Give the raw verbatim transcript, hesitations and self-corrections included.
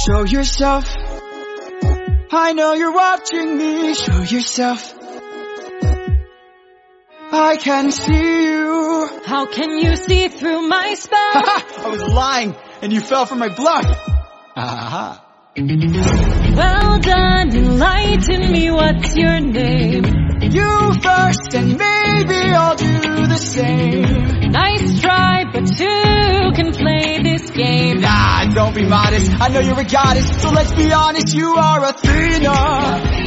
Show yourself. I know you're watching me. Show yourself. I can see you. How can you see through my spell? I was lying, and you fell for my bluff. Aha. Well done, enlighten me, what's your name? You first, and maybe I'll do the same. Nice try, but two can play this game. Nah, don't be modest, I know you're a goddess, so let's be honest, you are Athena.